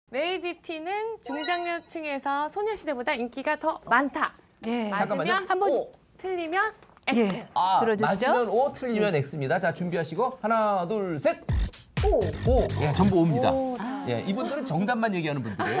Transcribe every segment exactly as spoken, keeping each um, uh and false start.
레이디티는 중장년층에서 소녀시대보다 인기가 더 많다. 예. 잠깐만요. 한번 O, 틀리면 X. 예. 아, 들어주시죠. 맞으면 O, 틀리면 X입니다. 자, 준비하시고 하나, 둘, 셋. 오. 오, 예, 전부 O입니다. 오, 예, 이분들은 정답만 얘기하는 분들이에요.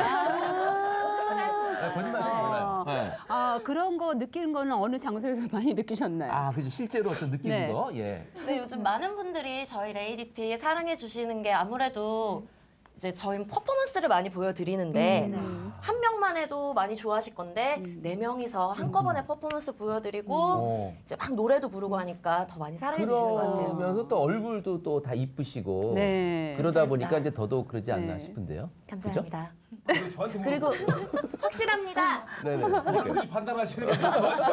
네, 거짓말 좀 몰라요. 네. 아, 그런 거 느끼는 거는 어느 장소에서 많이 느끼셨나요? 아, 그죠. 실제로 어떤 느끼는 네. 거. 예. 네, 요즘 많은 분들이 저희 레이디티 사랑해 주시는 게 아무래도 이제 저희 퍼포먼스를 많이 보여드리는데 한 명만 해도 많이 좋아하실 건데 네 명이서 한꺼번에 퍼포먼스 보여드리고 어. 이제 막 노래도 부르고 하니까 더 많이 사랑해 주시는 것 같아요. 그러면서 또 얼굴도 또 다 이쁘시고 네. 그러다 감사합니다. 보니까 이제 더더욱 그러지 않나 네. 싶은데요. 감사합니다. 그리고 저한테 그리고 확실합니다. 네네. 어른들이 판단하시는 거죠.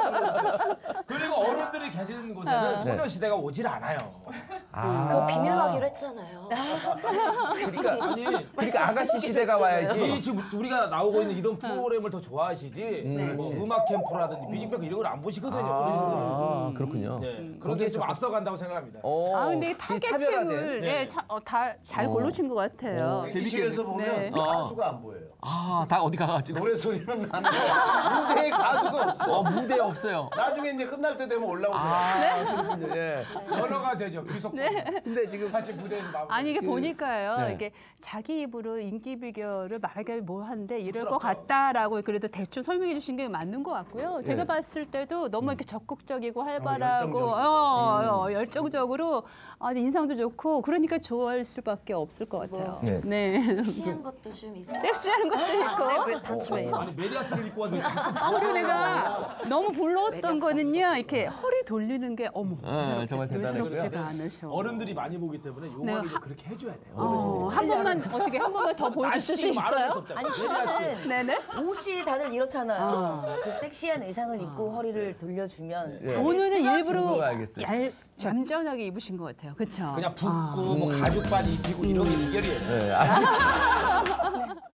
그리고 어른들이 계시는 곳에는 소녀시대가 오질 않아요. 아, 그거 비밀로 하기로 했잖아요. 그러니까 아니, 그러니까 아가씨 시대가 이 와야지. 지금 우리가 나오고 있는 이런 프로그램을 더 좋아하시지 음, 뭐 그렇지. 음악 캠프라든지 뮤직뱅크 이런 걸 안 보시거든요. 어르신들은. 아, 그렇군요. 네. 거기에 그런데 좀 좀- 앞서간다고 생각합니다. 어, 아, 근데 되게 타겟층을 차별화된. 네, 차, 어, 다잘 어. 고르신 것 같아요. 어. 대기실에서 보면 네. 가수가 안 보여요. 아, 다 어디 가가지고. 노래 소리는 나는데 무대에 가수가 없어. 어, 무대에 없어요. 나중에 이제 끝날 때 되면 올라오더라고요. 아, 그렇군요. 예. 전화가 되죠. 귀속. 근데 지금 사실 무대에서 나오고. 아니 이게 그- 보니까요, 네. 이게 자기 입으로 인기 비결을 말하기 뭐한데 이럴 것 쑥스럽죠. 같다라고 그래도 대충 설명해 주신 게 맞는 것 같고요. 제가 네. 봤을 때도 너무 이렇게 적극적이고 활발하고 열정적이고. 어, 어, 열정적으로 아, 인상도 좋고 그러니까 좋아할 수밖에 없을 것 같아요. 네. 네. 시한 것도 좀 있어요. 섹시한 것도 있고. 왜 다치면 아니 메리아스를 입고 왔는데 아, 그리고 내가 너무 불러왔던 거는요, 이렇게 허리 돌리는 게 어머, 아, 정말 대단했고요. 외롭지가 않으셔. 어른들이 많이 보기 때문에 용어를 네, 좀 그렇게 해줘야 돼요. 어, 한 번만 어떻게 한 번만 더 보여주실 수 있어요? 아니 저는 네네. 옷이 다들 이렇잖아요. 아. 그 섹시한 의상을 입고 허리를 돌려주면 예. 오늘은 일부러 친구가 알겠어요. 얄, 얌전하게 입으신 것 같아요. 그렇죠? 그냥 붓고 뭐 가죽 바지 입히고 이런 게 비결이에요. 네, 아,